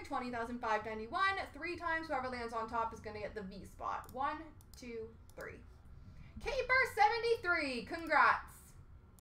20,591. 3 times. Whoever lands on top is going to get the V spot. 1, 2, 3. Caper 73. Congrats.